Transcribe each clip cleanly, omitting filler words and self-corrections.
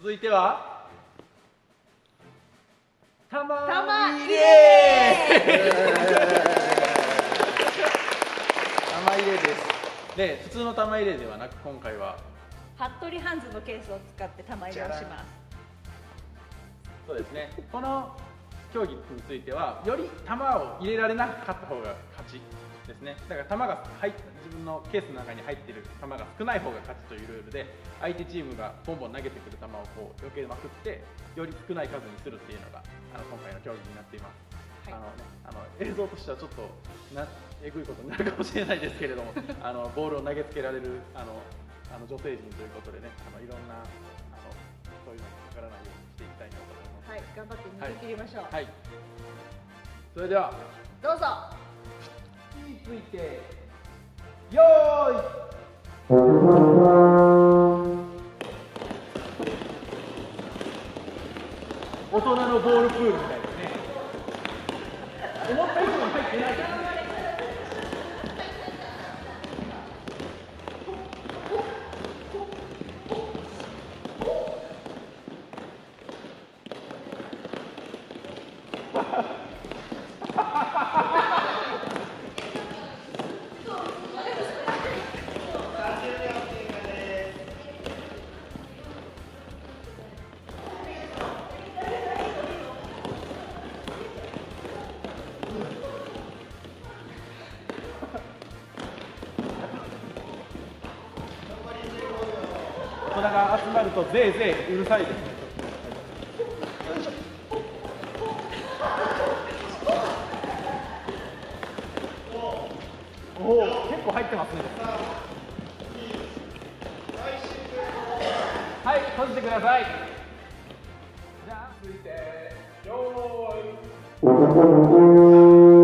続いては玉入れ玉入れです。で、普通の玉入れではなく、今回は服部ハンズのケースを使って玉入れをします。 そうですね。この競技については、より玉を入れられなかった方が勝ちですね。だから玉が自分のケースの中に入っている玉が少ない方が勝ちというルールで、相手チームがボンボン投げてくる球をこう避けまくって、より少ない数にするっていうのが今回の競技になっています。はい、映像としてはちょっとえぐいことになるかもしれないですけれども、ボールを投げつけられる女性陣ということでね、いろんなそういうのにかからないようにしていきたいなと思います。 はい、頑張って逃げ切りましょう。 はい、それではどうぞ。 火ついてよーい。大人のボールプールみたいですね。思った以上に入ってないですね。大人が集まるとぜいぜいうるさいですね。おお、結構入ってますね。はい、閉じてください。じゃあ続いてよーい。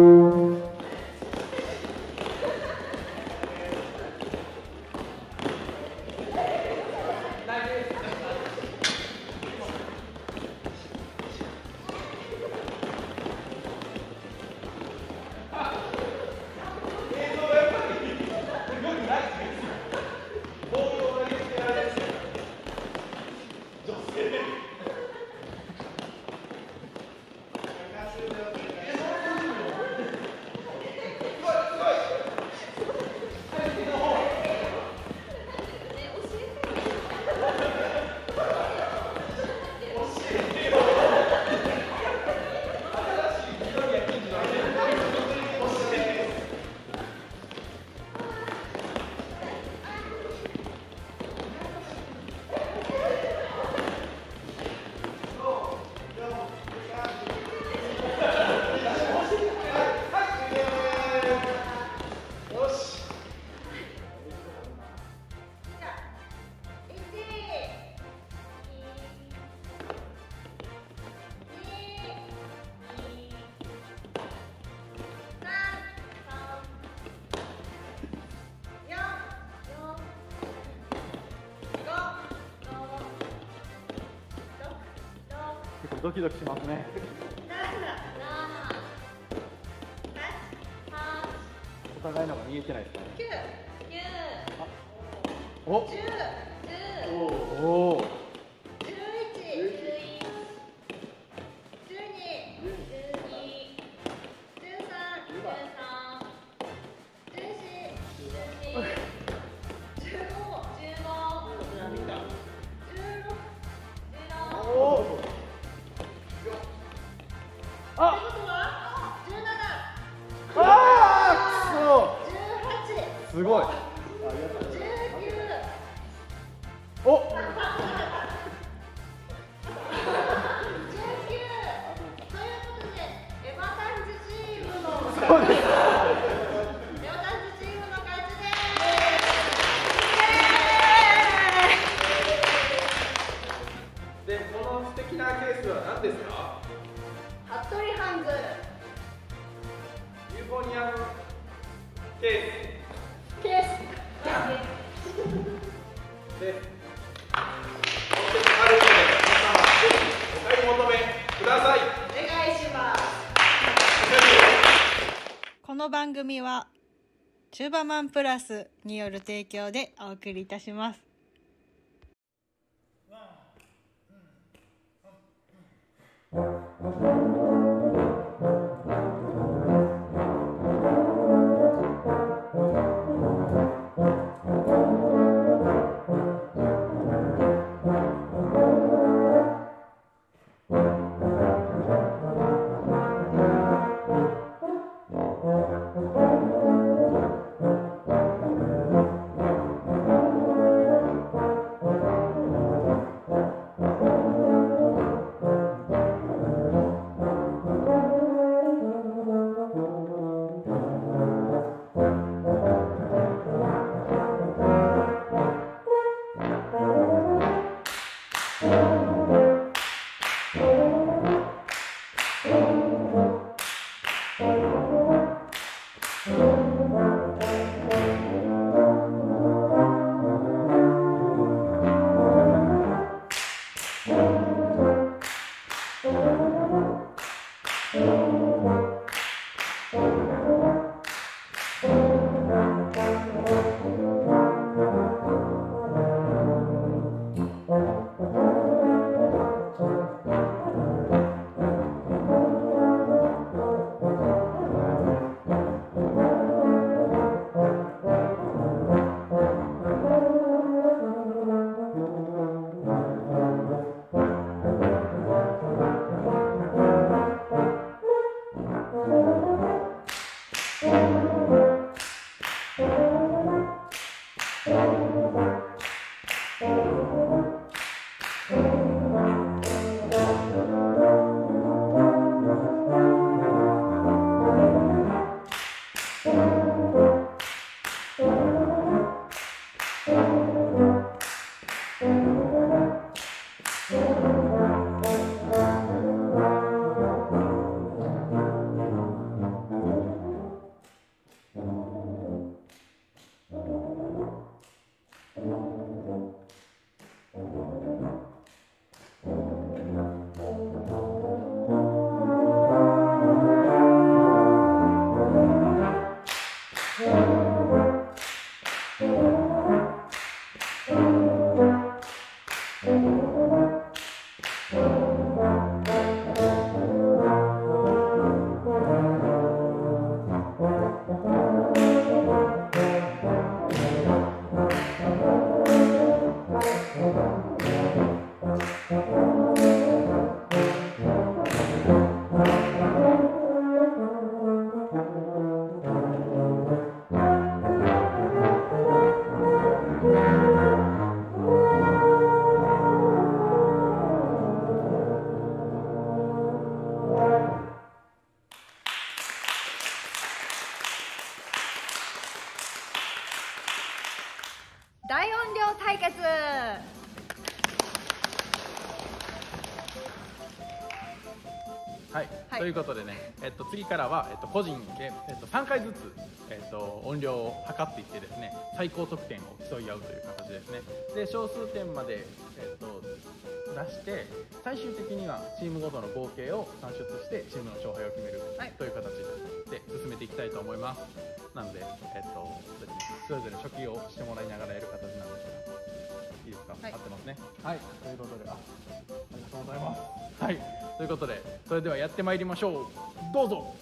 結構ドキドキしますね。お互いのが見えてないですかね。おおお。すごい。お。そうです。で、この素敵なケースは何ですか？ 服部ハンズ。 ユーフォニアムケース。で、とってもあるので、皆様お買い求めください。 お願いします。この番組はチューバマンプラスによる提供でお送りいたします。 大音量対決。 はい、ということでね、次からは、個人で、3回ずつ、音量を測っていってですね、最高得点を競い合うという形ですね。で、小数点まで、出して、最終的にはチームごとの合計を算出してチームの勝敗を決める、という形で進めていきたいと思います。なので、それぞれ初期をしてもらいながらやる形なんですが、いいですか、合ってますね。はい、ということで、ありがとうございます。はい、ということで、それではやってまいりましょう。どうぞ。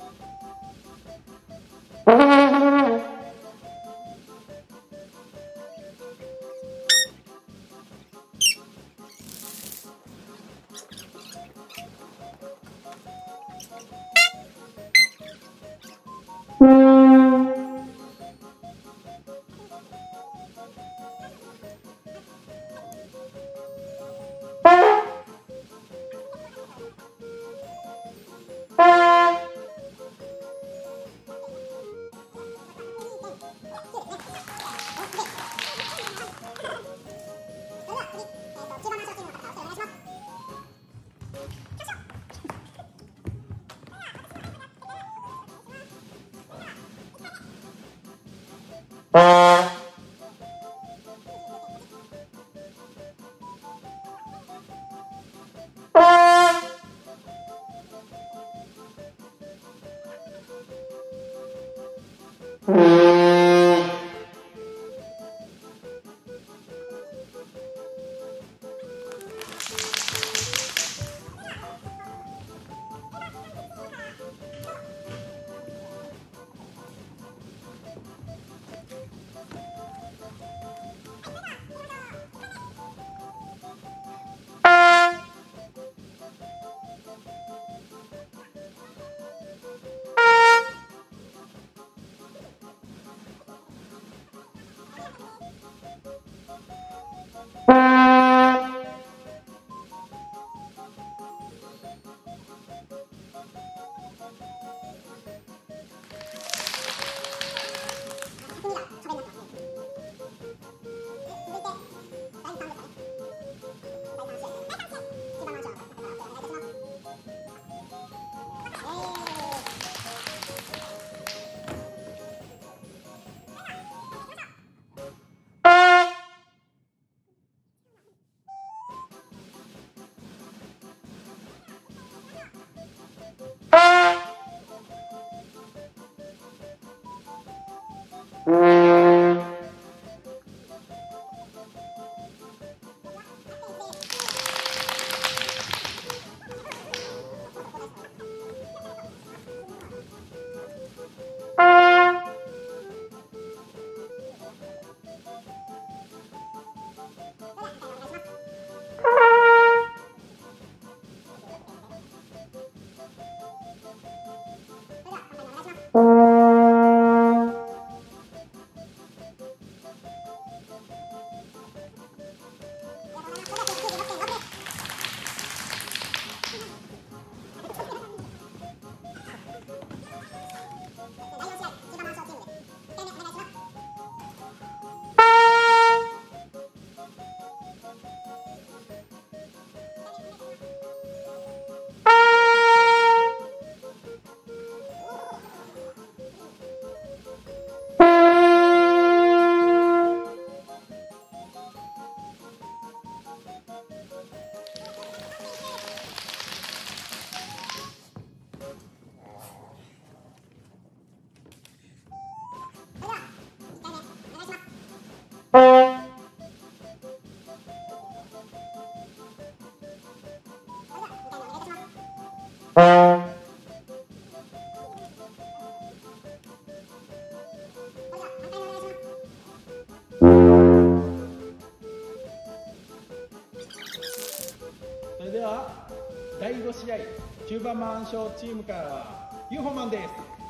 第5試合チューバマン賞チームからはユーホマンです。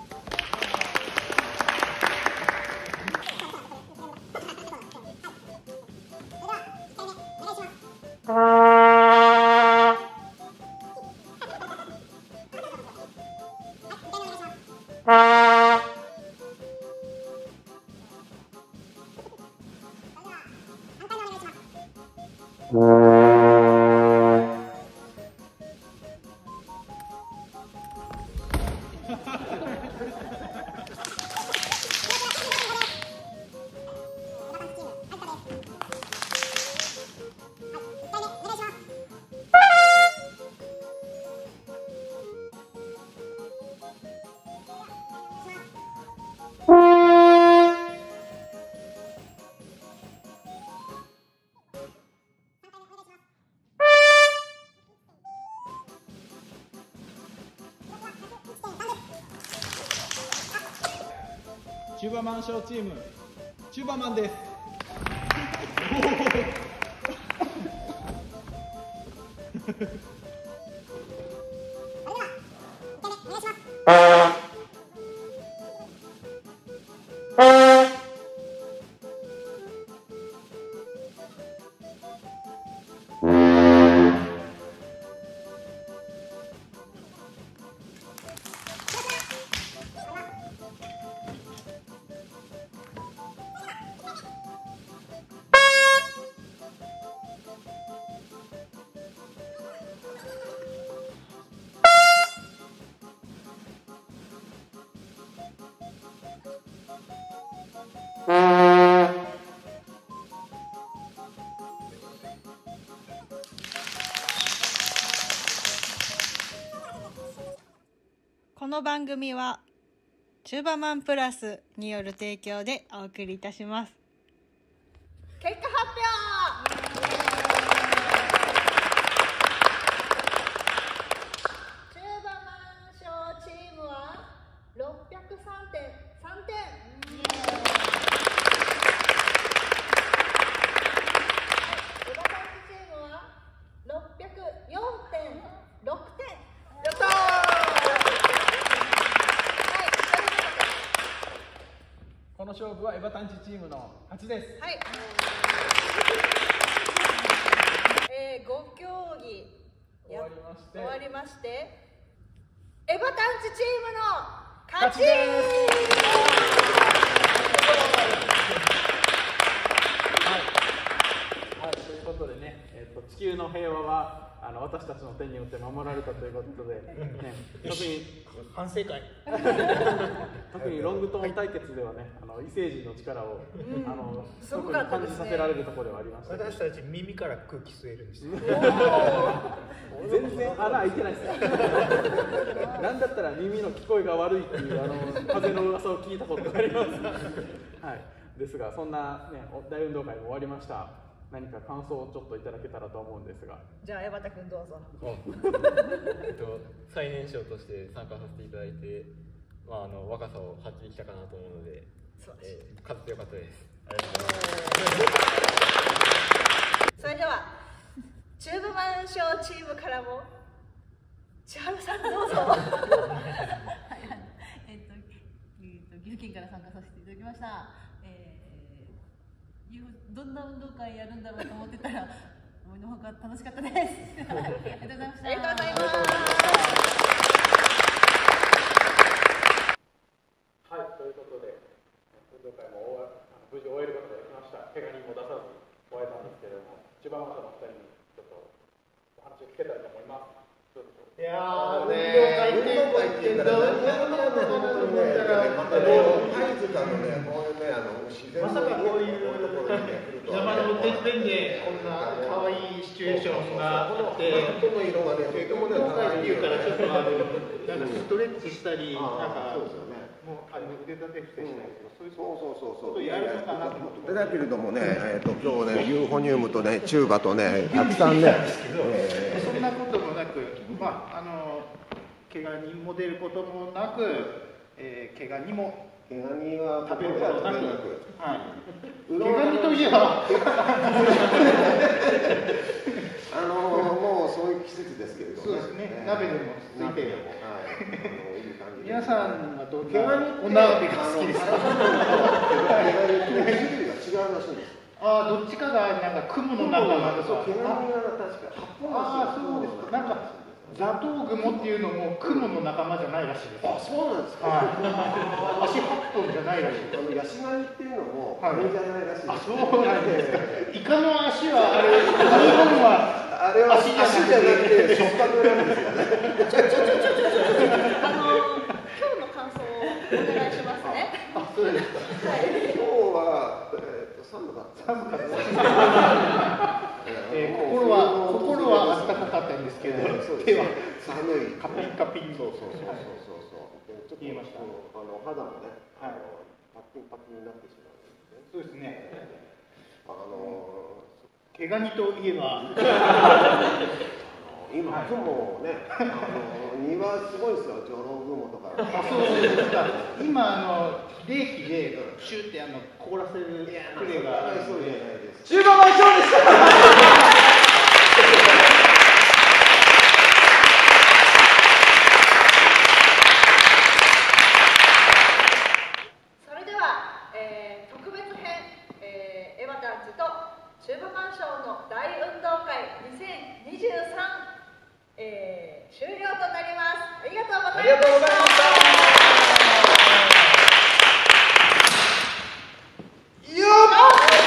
チューバマン賞チームチューバマンです。 この番組はチューバマンプラスによる提供でお送りいたします。結果発表。チューバマン賞チームは603.3点。エバタンチームは604.6点。やったー。 この勝負はエバタンチチームの勝ちです。 はい。5競技終わりまして、 エバタンチチームの勝ちです。はい、ということでね、地球の平和は私たちの手によって守られたということで、ね、特に反省会特にロングトーン対決ではね、異星人の力を、 すご特にかったですね。 感じさせられるところではありましたけど、 私たち耳から空気吸えるんですよ。 全然穴開いてないですよ。なんだったら耳の聞こえが悪いっていう風の噂を聞いたことがあります。はい、ですがそんな、ね、大運動会も終わりました。何か感想をちょっといただけたらと思うんですが。 じゃあエバタ君どうぞ。 最年少として参加させていただいて、若さを発揮できたかなと思うので、勝ってよかったです。ありがとうございます。 それではチューブマン賞チームからも千春さんどうぞ。 岐阜県から参加させていただきました。どんな運動会やるんだろうと思ってたら思いのほか楽しかったです。ありがとうございました。 ありがとうございます。 はい、ということで運動会も無事終えることができました。怪我人も出さず終えたんですけれども、千葉マンの2人にちょっとお話を聞けたらと思います。 いやーね、運動会ってどうやるのかと思ったら、 貝塚のね、こういうね、自然まさかこういう山のてっぺんでこんな可愛いシチュエーションがあって、 この色がね、とてもね、 運動会っていうからちょっとなんかストレッチしたり、なんかそうですよね。 もう腕立て伏せしたりとか、そういうそうことやるのかなと思って。 だけれどもね、今日ね、ユーフォニウムとね、チューバとね、たくさんね、 そんなこともなく、怪我人も出ることもなく、怪我にも毛ガニは食べることなく、はい。 毛ガニといえば、もうそういう季節ですけれども、 そうですね。鍋でもついてる。 はい。いい感じで。 皆さんはどんなお鍋が好きですか？ 毛ガニって種類が違うらしいんです。 ああ、どっちかがなんか雲の仲間とか。 そう、毛ガニが確かああ、そうですか。なんかザトウグモっていうのも雲の仲間じゃないらしいです。 あ、そうなんですか。 足8本じゃないらしい。 ヤシガニっていうのもあれじゃないらしいです。 あ、そうなんですか。イカの足はあれ、日本はあれは足じゃなくて触覚なんですよね。 今日の感想をお願いしますね。 あ、そうですか。 今日は寒かった。 心は暖かかったんですけど、手は寒い。 カピンカピン。 そう。ちょっと言いました。 肌もね、パッキンパキンになってしまうんですね。 そうですね。毛ガニといえば今雲ね、庭すごいですよ、ジョロ雲とか。 あ、そうですか。今冷気でシューって凍らせるプレーがあるので。 中華マンショーでした。 それでは、特別編、エヴァタンチと中華マンショーの大運動会2023、終了となります。ありがとうございました。 ありがとうございました。よっ。